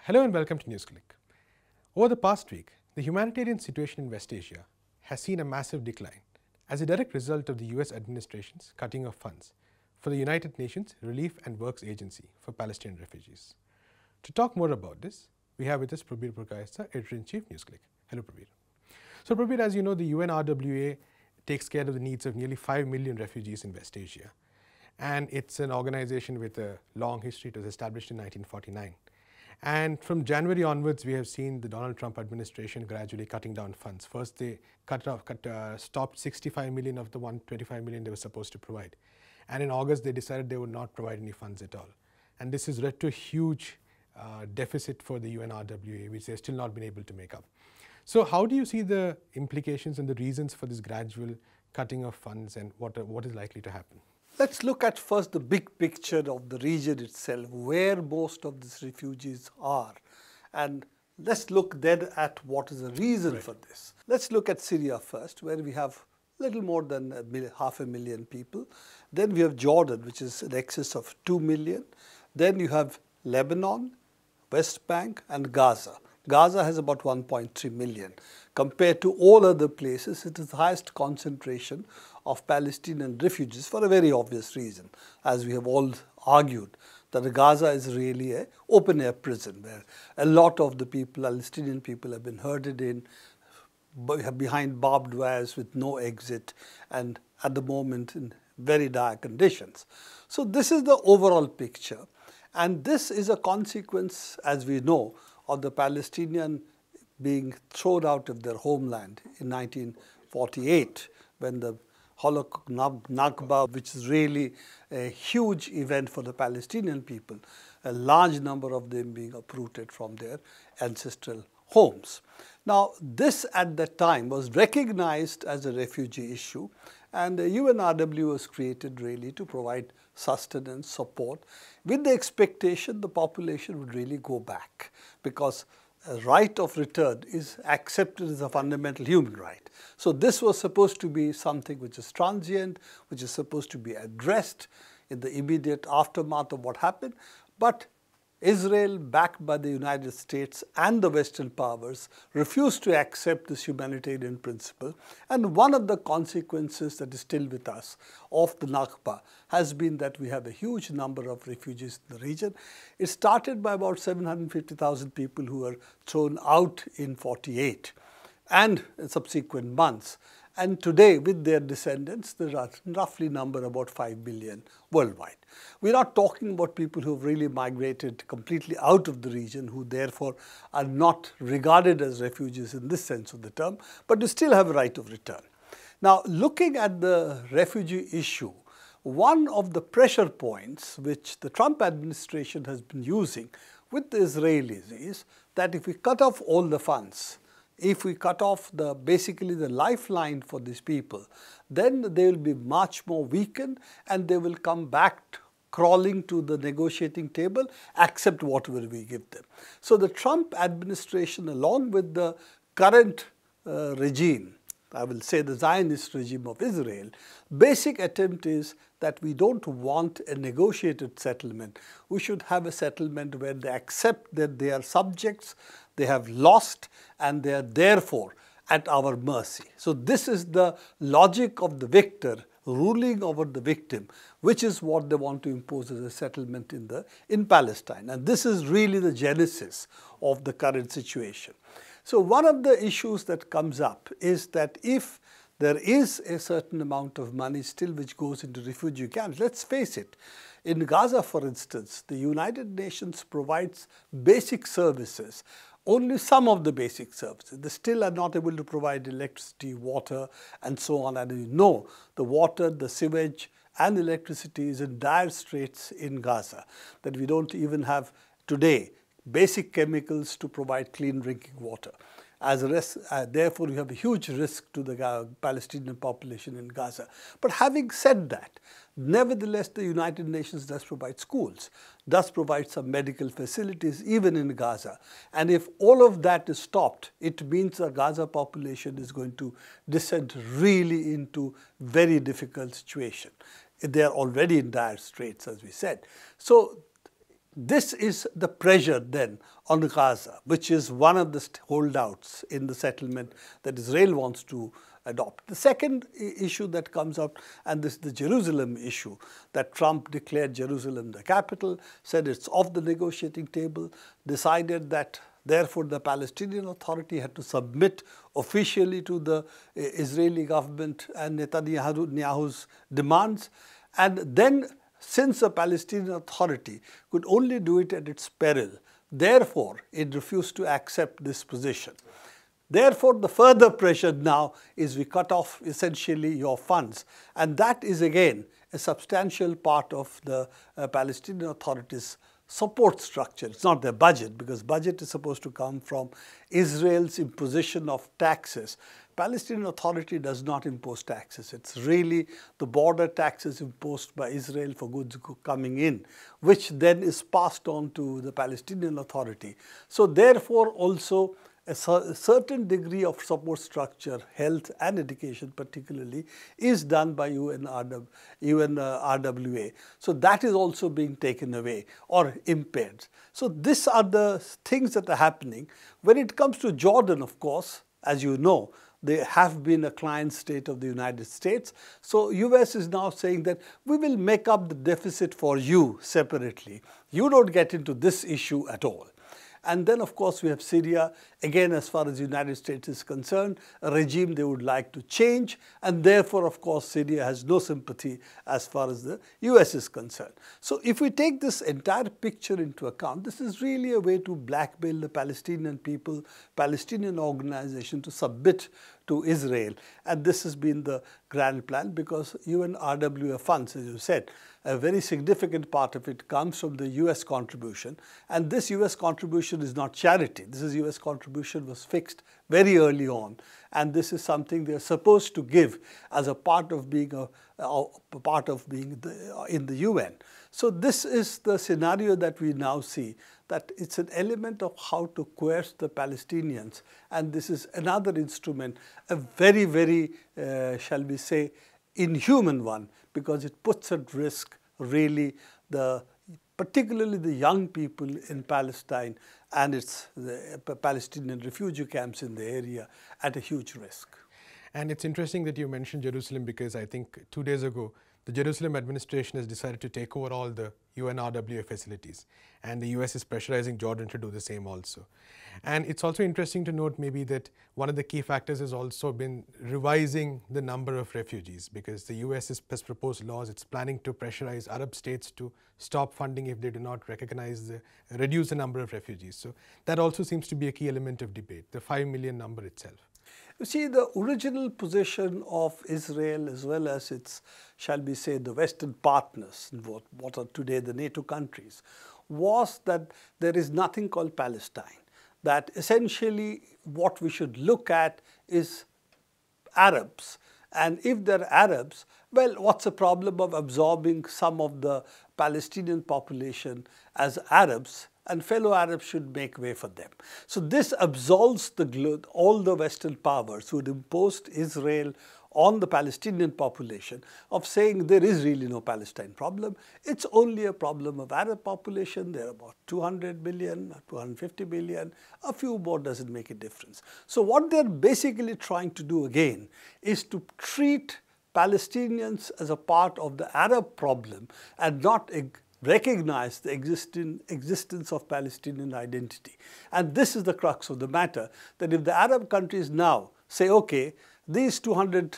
Hello and welcome to Newsclick. Over the past week, the humanitarian situation in West Asia has seen a massive decline as a direct result of the US administration's cutting of funds for the United Nations Relief and Works Agency for Palestinian refugees. To talk more about this, we have with us Prabir Purkayastha, Editor-in-Chief, Newsclick. Hello, Prabir. So, Prabir, as you know, the UNRWA takes care of the needs of nearly 5 million refugees in West Asia. And it's an organization with a long history. It was established in 1949. And from January onwards, we have seen the Donald Trump administration gradually cutting down funds. First, they stopped 65 million of the 125 million they were supposed to provide. And in August, they decided they would not provide any funds at all. And this has led to a huge deficit for the UNRWA, which they've still not been able to make up. So how do you see the implications and the reasons for this gradual cutting of funds, and what is likely to happen? Let's look at first the big picture of the region itself, where most of these refugees are. And let's look then at what is the reason for this. Let's look at Syria first, where we have little more than 500,000 people. Then we have Jordan, which is in excess of 2 million. Then you have Lebanon, West Bank, and Gaza. Gaza has about 1.3 million. Compared to all other places, it is the highest concentration of Palestinian refugees for a very obvious reason. As we have all argued, that Gaza is really an open-air prison where a lot of the people, Palestinian people, have been herded in behind barbed wires with no exit, and at the moment in very dire conditions. So this is the overall picture. And this is a consequence, as we know, of the Palestinian being thrown out of their homeland in 1948, when the Holocaust Nakba, which is really a huge event for the Palestinian people, a large number of them being uprooted from their ancestral homes. Now, this at that time was recognized as a refugee issue, and the UNRWA was created really to provide sustenance, support, with the expectation the population would really go back, because a right of return is accepted as a fundamental human right. So this was supposed to be something which is transient, which is supposed to be addressed in the immediate aftermath of what happened. But Israel, backed by the United States and the Western powers, refused to accept this humanitarian principle. And one of the consequences that is still with us of the Nakba has been that we have a huge number of refugees in the region. It started by about 750,000 people who were thrown out in 48 and in subsequent months. And today, with their descendants, there are roughly number about 5 billion worldwide. We're not talking about people who have really migrated completely out of the region, who therefore are not regarded as refugees in this sense of the term, but do still have a right of return. Now, looking at the refugee issue, one of the pressure points which the Trump administration has been using with the Israelis is that if we cut off all the funds, if we cut off basically the lifeline for these people, then they will be much more weakened and they will come back crawling to the negotiating table, accept whatever we give them. So the Trump administration, along with the current regime, I will say the Zionist regime of Israel, basic attempt is that we don't want a negotiated settlement. We should have a settlement where they accept that they are subjects, they have lost, and they are therefore at our mercy. So this is the logic of the victor ruling over the victim, which is what they want to impose as a settlement in Palestine. And this is really the genesis of the current situation. So one of the issues that comes up is that if there is a certain amount of money still which goes into refugee camps, let's face it, in Gaza, for instance, the United Nations provides basic services, only some of the basic services. They still are not able to provide electricity, water, and so on. And you know, the water, the sewage, and electricity is in dire straits in Gaza, that we don't even have today basic chemicals to provide clean drinking water. As a rest, therefore, you have a huge risk to the Palestinian population in Gaza. But having said that, nevertheless, the United Nations does provide schools, does provide some medical facilities even in Gaza. And if all of that is stopped, it means the Gaza population is going to descend really into very difficult situation. They are already in dire straits, as we said. So this is the pressure then on Gaza, which is one of the holdouts in the settlement that Israel wants to adopt. The second issue that comes up, and this is the Jerusalem issue, that Trump declared Jerusalem the capital, said it's off the negotiating table, decided that therefore the Palestinian Authority had to submit officially to the Israeli government and Netanyahu's demands. And then, since the Palestinian Authority could only do it at its peril, therefore it refused to accept this position. Therefore, the further pressure now is we cut off essentially your funds, and that is again a substantial part of the Palestinian Authority's support structure. It's not their budget, because budget is supposed to come from Israel's imposition of taxes. Palestinian Authority does not impose taxes. It's really the border taxes imposed by Israel for goods coming in, which then is passed on to the Palestinian Authority. So therefore also a certain degree of support structure, health and education particularly, is done by UNRWA. So that is also being taken away or impaired. So these are the things that are happening. When it comes to Jordan, of course, as you know, they have been a client state of the United States. So US is now saying that we will make up the deficit for you separately. You don't get into this issue at all. And then, of course, we have Syria. Again, as far as the United States is concerned, a regime they would like to change. And therefore, of course, Syria has no sympathy as far as the US is concerned. So if we take this entire picture into account, this is really a way to blackmail the Palestinian people, Palestinian organization to submit to Israel. And this has been the grand plan, because UNRWA funds, as you said, a very significant part of it comes from the US contribution. And this US contribution is not charity. This is US contribution was fixed very early on. And this is something they're supposed to give as a part of being in the UN. So this is the scenario that we now see, that it's an element of how to coerce the Palestinians. And this is another instrument, a very, very, shall we say, inhuman one, because it puts at risk really particularly the young people in Palestine and the Palestinian refugee camps in the area at a huge risk. And it's interesting that you mentioned Jerusalem, because I think 2 days ago, the Jerusalem administration has decided to take over all the UNRWA facilities, and the US is pressurizing Jordan to do the same also. And it's also interesting to note maybe that one of the key factors has also been revising the number of refugees, because the US has proposed laws. It's planning to pressurize Arab states to stop funding if they do not reduce the number of refugees. So that also seems to be a key element of debate, the 5 million number itself. You see, the original position of Israel, as well as its, shall we say, the Western partners, what are today the NATO countries, was that there is nothing called Palestine. That essentially what we should look at is Arabs. And if they're Arabs, well, what's the problem of absorbing some of the Palestinian population as Arabs? And fellow Arabs should make way for them. So this absolves all the Western powers who had imposed Israel on the Palestinian population of saying there is really no Palestine problem. It's only a problem of Arab population. There are about 200 million, 250 million. A few more doesn't make a difference. So what they're basically trying to do again is to treat Palestinians as a part of the Arab problem and not recognize the existence of Palestinian identity. And this is the crux of the matter, that if the Arab countries now say, okay, this 2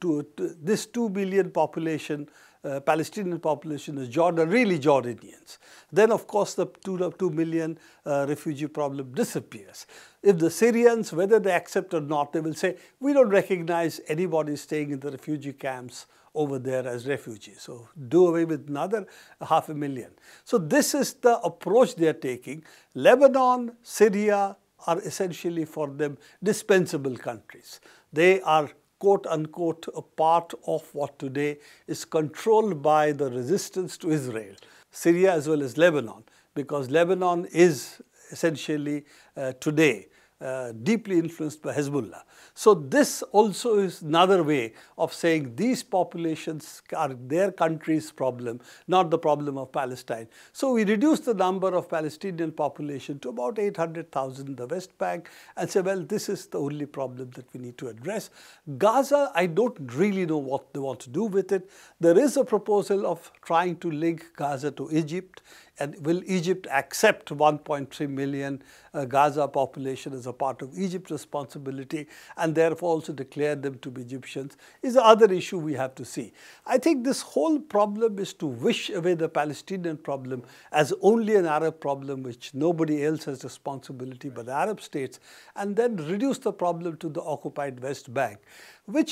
billion population, Palestinian population is really Jordanians, then of course the 2 million refugee problem disappears. If the Syrians, whether they accept or not, they will say, we don't recognize anybody staying in the refugee camps over there as refugees. So do away with another 500,000. So this is the approach they are taking. Lebanon, Syria are essentially for them dispensable countries. They are quote unquote a part of what today is controlled by the resistance to Israel, Syria as well as Lebanon, because Lebanon is essentially today deeply influenced by Hezbollah. So this also is another way of saying these populations are their country's problem, not the problem of Palestine. So we reduce the number of Palestinian population to about 800,000 in the West Bank and say, well, this is the only problem that we need to address. Gaza, I don't really know what they want to do with it. There is a proposal of trying to link Gaza to Egypt. And will Egypt accept 1.3 million Gaza population as a part of Egypt's responsibility and therefore also declare them to be Egyptians is the other issue we have to see. I think this whole problem is to wish away the Palestinian problem as only an Arab problem which nobody else has responsibility but the Arab states, and then reduce the problem to the occupied West Bank, which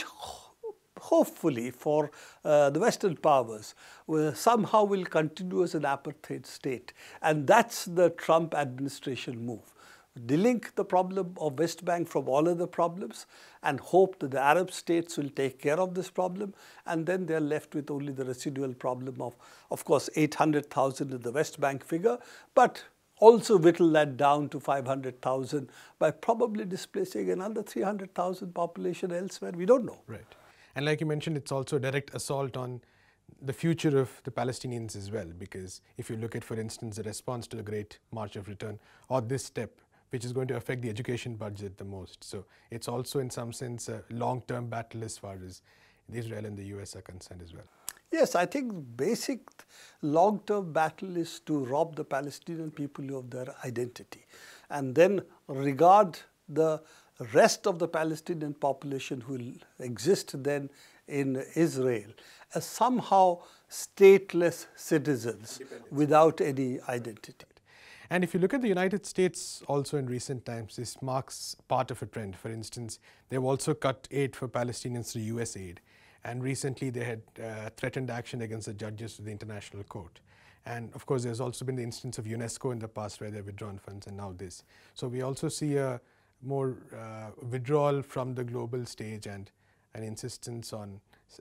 hopefully for the Western powers somehow will continue as an apartheid state. And that's the Trump administration move. Delink the problem of West Bank from all other problems and hope that the Arab states will take care of this problem, and then they're left with only the residual problem of course, 800,000 is the West Bank figure, but also whittle that down to 500,000 by probably displacing another 300,000 population elsewhere. We don't know. Right. And like you mentioned, it's also a direct assault on the future of the Palestinians as well, because if you look at, for instance, the response to the Great March of Return or this step, which is going to affect the education budget the most. So it's also in some sense a long-term battle as far as Israel and the US are concerned as well. Yes, I think basic long-term battle is to rob the Palestinian people of their identity and then regard the rest of the Palestinian population who will exist then in Israel as somehow stateless citizens without any identity. And if you look at the United States also in recent times, this marks part of a trend. For instance, they've also cut aid for Palestinians through US aid. And recently they had threatened action against the judges of the International Court. And of course, there's also been the instance of UNESCO in the past where they've withdrawn funds, and now this. So we also see a more withdrawal from the global stage and an insistence on,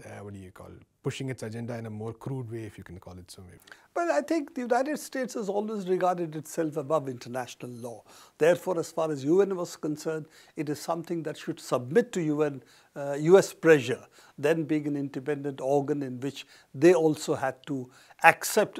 pushing its agenda in a more crude way, if you can call it so maybe. But I think the United States has always regarded itself above international law. Therefore, as far as UN was concerned, it is something that should submit to US pressure, then being an independent organ in which they also had to accept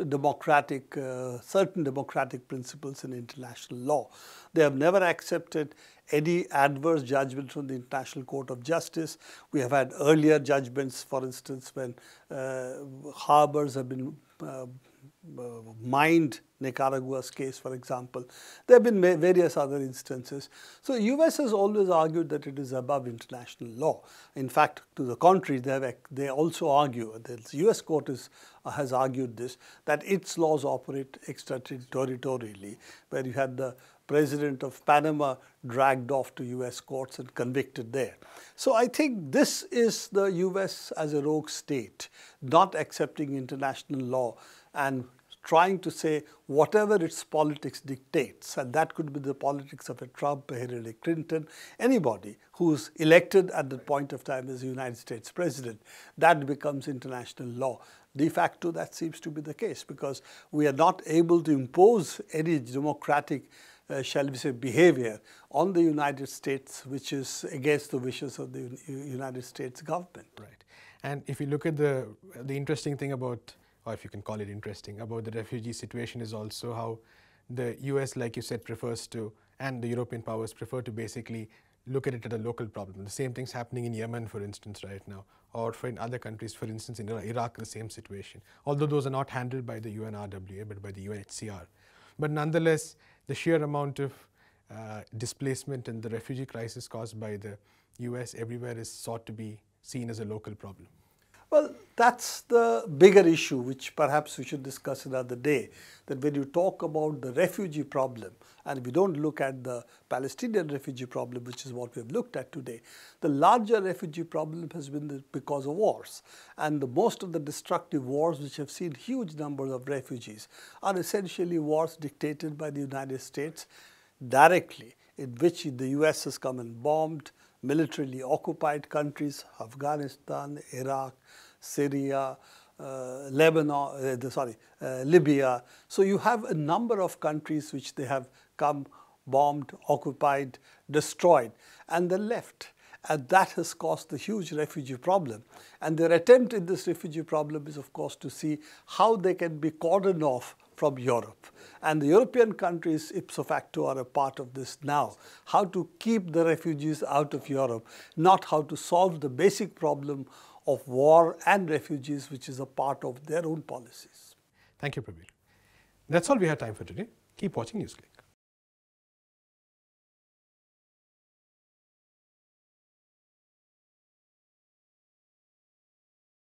certain democratic principles in international law. They have never accepted any adverse judgment from the International Court of Justice. We have had earlier judgments, for instance, when harbors have been mined, Nicaragua's case, for example. There have been various other instances. So US has always argued that it is above international law. In fact, to the contrary, they also argue, the US court has argued this, that its laws operate extraterritorially, where you had the president of Panama dragged off to US courts and convicted there. So I think this is the US as a rogue state, not accepting international law and trying to say whatever its politics dictates, and that could be the politics of a Trump, a Hillary Clinton, anybody who's elected at the point of time as the United States president, that becomes international law. De facto, that seems to be the case because we are not able to impose any democratic shall we say, behavior on the United States, which is against the wishes of the United States government. Right. And if you look at the interesting thing about, or if you can call it interesting, about the refugee situation is also how the US, like you said, prefers to, and the European powers prefer to basically look at it as a local problem. The same thing's happening in Yemen, for instance, right now, or in other countries, for instance, in Iraq, the same situation. Although those are not handled by the UNRWA, but by the UNHCR. But nonetheless, the sheer amount of displacement and the refugee crisis caused by the US everywhere is sought to be seen as a local problem. Well, that's the bigger issue, which perhaps we should discuss another day, that when you talk about the refugee problem, and we don't look at the Palestinian refugee problem, which is what we have looked at today, the larger refugee problem has been because of wars. And most of the destructive wars, which have seen huge numbers of refugees, are essentially wars dictated by the United States directly, in which the US has come and bombed militarily occupied countries, Afghanistan, Iraq, Syria, Libya. So you have a number of countries which they have come bombed, occupied, destroyed, and then left. And that has caused the huge refugee problem. And their attempt in this refugee problem is, of course, to see how they can be cordoned off from Europe. And the European countries, ipso facto, are a part of this now. How to keep the refugees out of Europe, not how to solve the basic problem of war and refugees, which is a part of their own policies. Thank you, Prabir. That's all we have time for today. Keep watching Newsclick.